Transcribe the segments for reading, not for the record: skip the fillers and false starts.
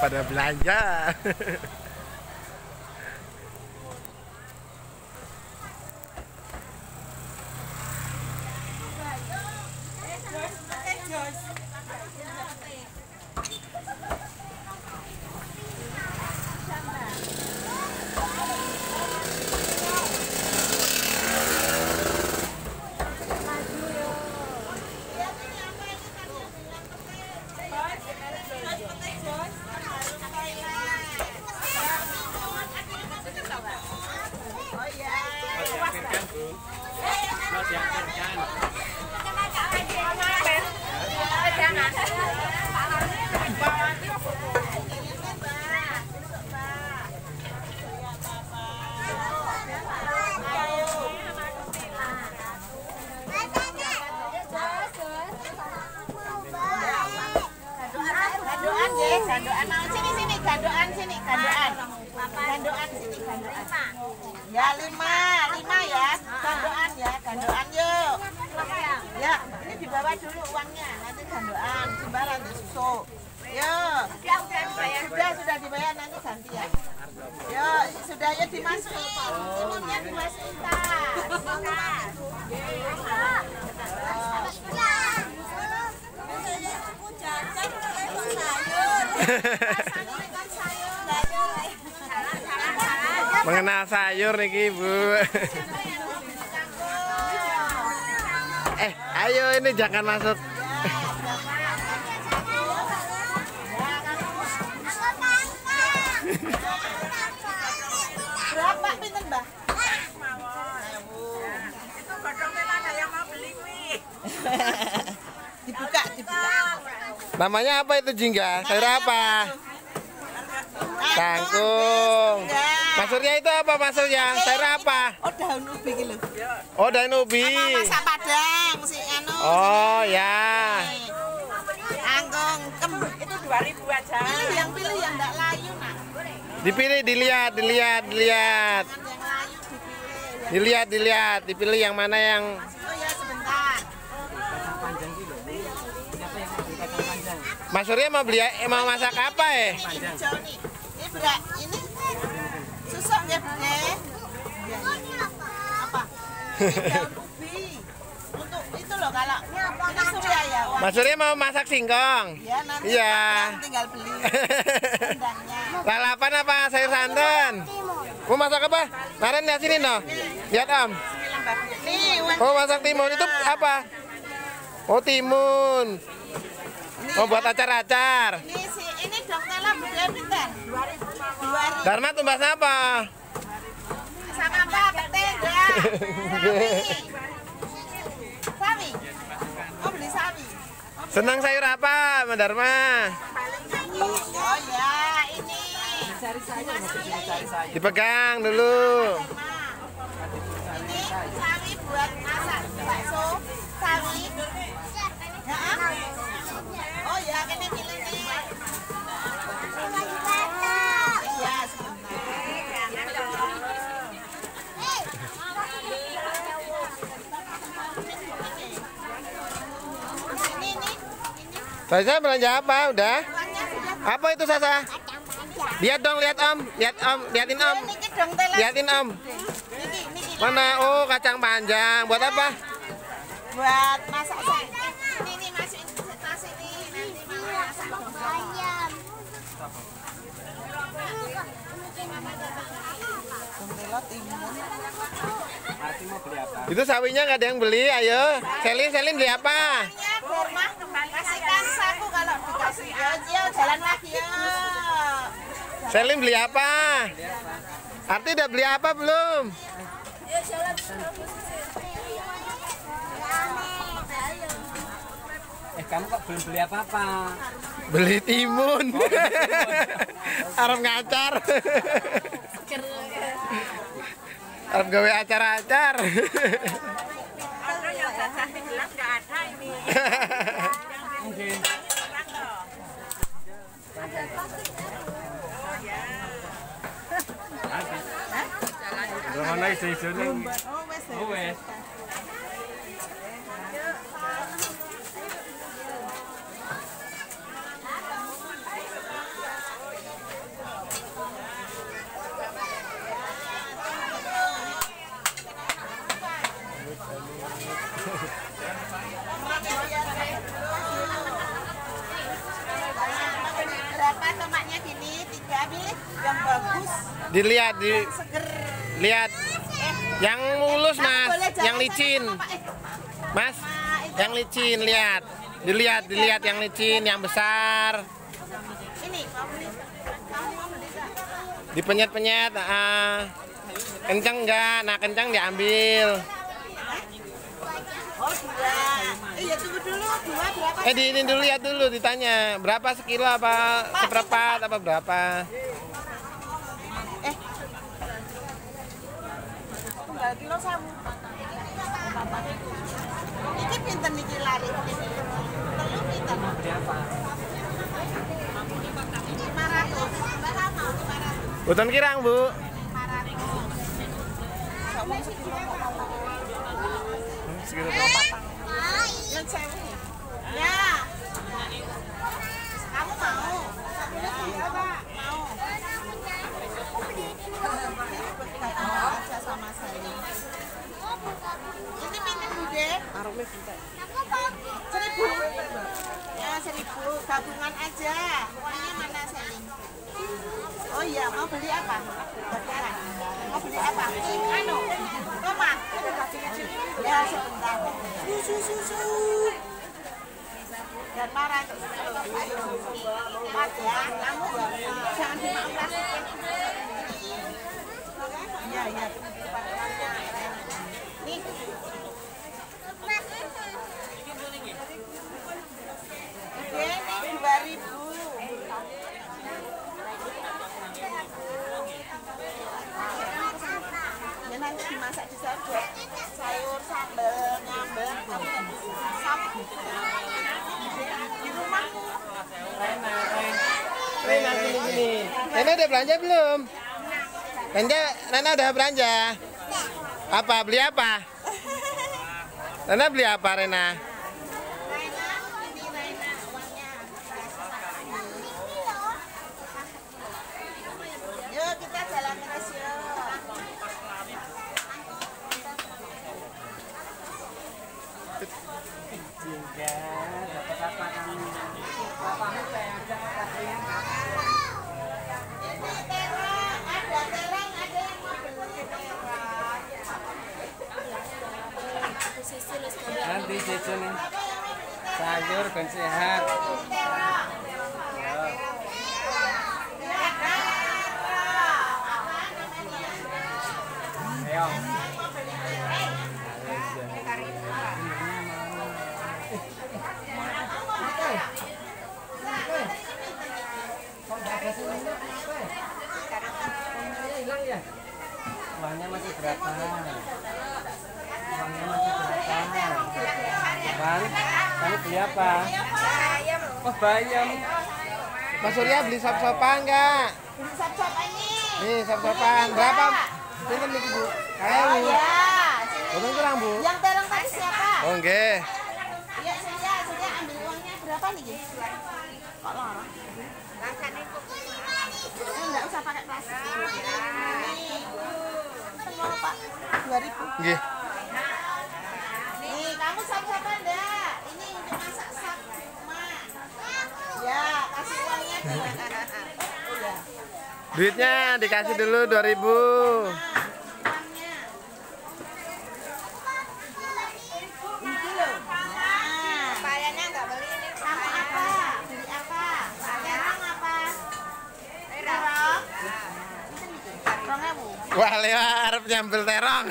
pada belanja. Gandoan mau sini gandoan sini gandoan sini gandoan ya lima ya gandoan yuk ya ini dibawa dulu uangnya nanti gandoan sembarang di susu yuk sudah dibayar nanti ganti ya yuk sudah ya dimasukin timunnya dimasukin tas Mengenal sayur nih Ibu. Ayo ini jangan masuk. Berapa pinten, Mbah? Itu godongnya ada yang mau beli wih. Dibuka. Namanya apa itu Jingga? Sayur apa? Kangkung. Maksudnya itu apa maksudnya? Sayur apa? Oh, daun ubi gitu. Oh, daun ubi. Masak Padang si anu. Oh, ya. Kangkung Itu 2.000 aja. pilih yang enggak layu, Nak. Dipilih, dilihat. Yang layu dipilih. Dipilih yang mana yang Oh ya, sebentar. Mas Surya mau masak apa ya? Ini hijau nih. Ini berat. Ini susuk ya, Bunda. Apa? Ini daun ubi. Untuk itu loh kalau ini Surya ya. Mas Surya mau masak singkong? Ya, nanti Iya. tinggal beli rendangnya. Lalapan apa sayur santan? Mau masak apa? Naren lihat sini no. Lihat Om. Nih, Oh masak timun itu apa? Oh timun. Oh buat acar-acar. ini dong Tela beda pinten? 2.000. Dharma tumbas apa? Sama apa? Petenda. Sawi. Oh beli sawi. Senang sayur apa, Mbak Dharma? Oh ya, ini. Dipegang dulu. Ini sawi buat masak bakso. Sawi. Ya. Oh ya, kene pilih nih. Iya, Sasa belanja apa? Udah? Apa itu Sasa? Lihat dong, lihat Om. Liatin Om. Liatin Om. Mana? Oh, kacang panjang. Buat apa? Buat masak ini masukin tas ini nanti mama masak ayam. Itu sawinya nggak ada yang beli. Ayo, Selin beli apa? Kasihkan saku kalau dikasih aja jalan lagi ya. Selin beli apa? Arti udah beli apa belum? Kamu kok belum beli apa-apa? Beli timun. Arep ngacar. Arep gawe acar-acar. Ada yang jajan di gelas nggak ada ini. Mungkin. Mana iso-iso ning. Oh wes. Dilihat, lihat. Yang mulus mas, yang licin. Mas, yang licin lihat. Dilihat yang licin, yang besar. Ini kamu mau beli nggak? Dipenyet-penyet. Kenceng enggak? Nah kenceng diambil. Oh 2. Iya tunggu dulu 2 berapa? Ini dulu lihat dulu ditanya berapa sekilo apa seperempat apa berapa? Tunggal kilo samu. Iki pinten iki lali iki? Telu pinten? Berapa? 500. Buton kirang bu. 500. Ngomong sekilo kok ngomong. Yang sewu. Ya. Kamu mau? Mau. Aja sama saya. Ini pinten Bude? Aromnya pintar. 1.000. Ya 1.000 gabungan aja. Uangnya mana Seling? Oh iya, mau beli apa? Bakaran. Mau beli apa? Anu, tomat. Ya sebentar. Susu. Dan marah. Mas ya, kamu jangan dimakan plastik. Iya. Nih. Ini 2.000. Ya nanti dimasak di sodok. Sayur, sambal, nyambel, asap. Di rumahmu. Rena sini. Rena udah belanja belum? Rena udah belanja. Apa? Beli apa? Rena beli apa Rena? Yuk kita jalan terus yuk. Dapat apa kamu? Bapakmu saya ajak kalian. Ini terong, ada yang mau beli terong. Nanti jajanin sayur dan sehat. Ayo. Uangnya masih berapa? Bang, kamu beli apa? Oh, bayam. Mas Surya beli sop-sopan enggak? Beli sop-sop ini. Nih sop-sopan berapa? Pinten nih Bu? Ayo Bu. Ya, sini. Buton kurang Bu? Yang terong tadi siapa? Oh nggih. Iya, saya ambil uangnya berapa nih? Kok lorong? Enggak usah pakai plastik. Semua Pak, 2.000. Nggih. Nih, kamu sop-sopan enggak? Ini untuk masak sop rumah. Ya, kasih uangnya. Udah. Duitnya dikasih dulu 2.000. Uangnya. Ini loh. Nah. Bayarnya nggak beli ini. Kamu apa? Beli apa? Terong apa? Terong? Terongnya Bu. Wah, lewat arep nyambel terong.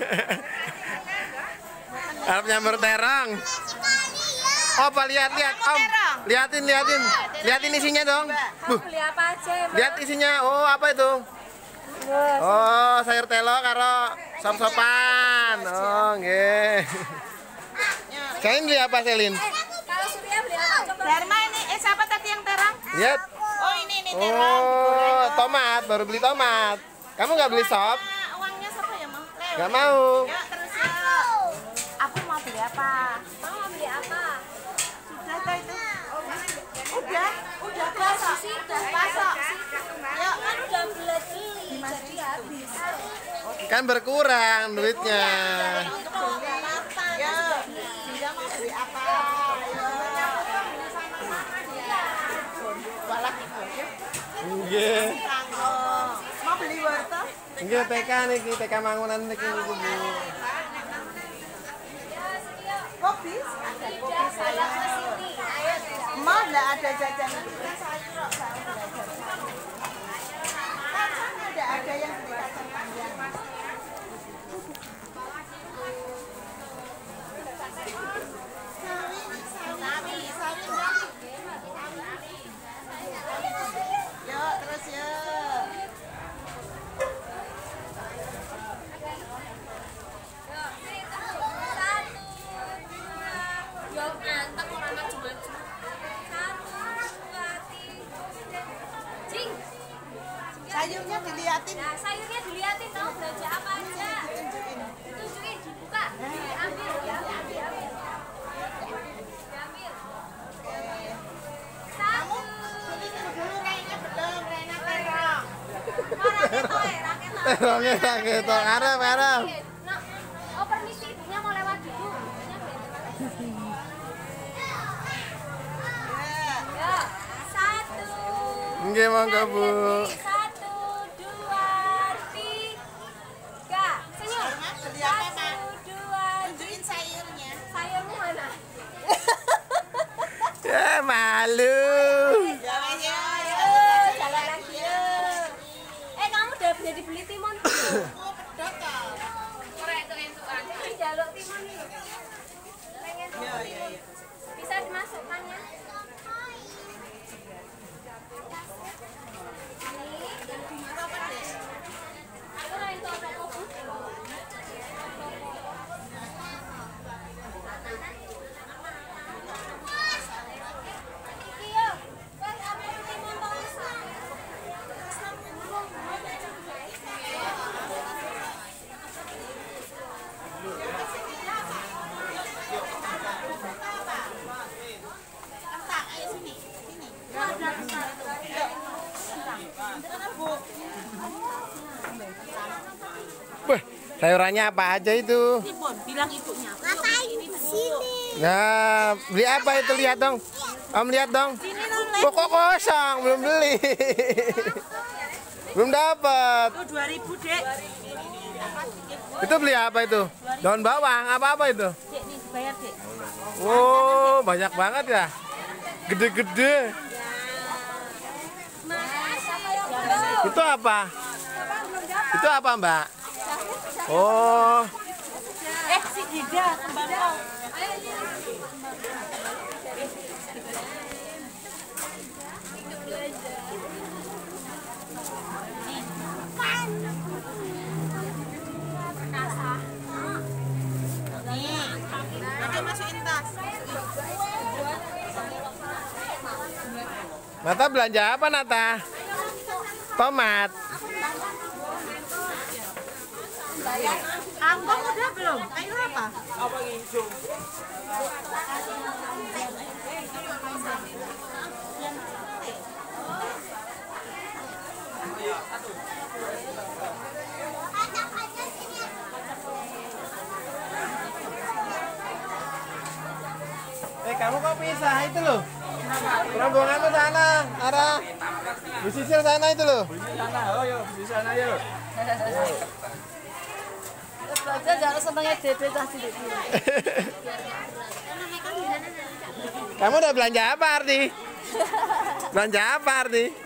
Arep nyambel terong. Apa lihat Om. Liatin. Liatin isinya dong. Buh, Beli apa aja ya, lihat isinya. Oh, apa itu? Oh, sayur telo karo sop-sopan. Oh, nggih. Kalian beli apa, Selin? Kalau Surya beli apa? Coba. Dharma ini, siapa tadi yang terong? Lihat. Oh ini terong. Oh, tomat, baru beli tomat. Kamu nggak beli sop? Uangnya siapa ya mau? Nggak mau. Yuk terus yuk. Aku mau beli apa? Mau beli apa? Sudah kah itu? Udah pasok. Pasok. Yuk Kan udah beli, jadi habis. Kan berkurang duitnya. untuk beli apa? Yuk. Dia mau beli apa? Walak ibu. Nggih. Kangkung. Nggih TK niki, TK Mangunan niki Bu. Kopi? Ada kopi sayur. Emang enggak ada jajanan sayur kok, kacang ada yang beli kacang panjang. Yuk, terus yuk. Sayurnya diliatin. Nah, sayurnya diliatin tahu belanja apa aja. Ditunjukin, dibuka, diambil, diambil. Kamu dulu kayaknya belum, Rena terong. Terongnya raket, arep. Oh, permisi, ibunya mau lewat dulu. Ya, 1. Nggih monggo Bu. 1, 2, 3. Senyum. Beli apa, Mak? 1, 2, Tunjukin sayurnya. sayurmu mana? Ya malu. Ya, ya. Jalan lagi yuk. Kamu udah jadi beli timun? Oh, pedot kok. Korek itu entukan. Jaluk timun nih. Pengen. Ya. Bisa dimasukkan ya? Wah, sayurannya apa aja itu? Timun, bilang ibunya. Ngapain di sini? Nah, beli apa itu? Lihat dong. Om lihat dong. Kok kosong, belum beli. Belum dapat. Itu 2.000, Dek. Itu beli apa itu? Daun bawang, apa itu? Dek, nih bayar, Dek. Oh, banyak banget ya. Gede-gede. Itu apa? Itu apa, Mbak? Oh, Si Gida, tembakau. Nih, nanti masukin tas. Nata belanja apa, Nata? Tomat. Angkong udah belum? Ayo apa? Kamu kok pisah itu loh? Rombongan ke sana, arah di sisir sana itu loh. Di sana yuk. Belajar jangan senengnya dede tadi. Kamu udah belanja apa, Arti? Belanja apa, Arti?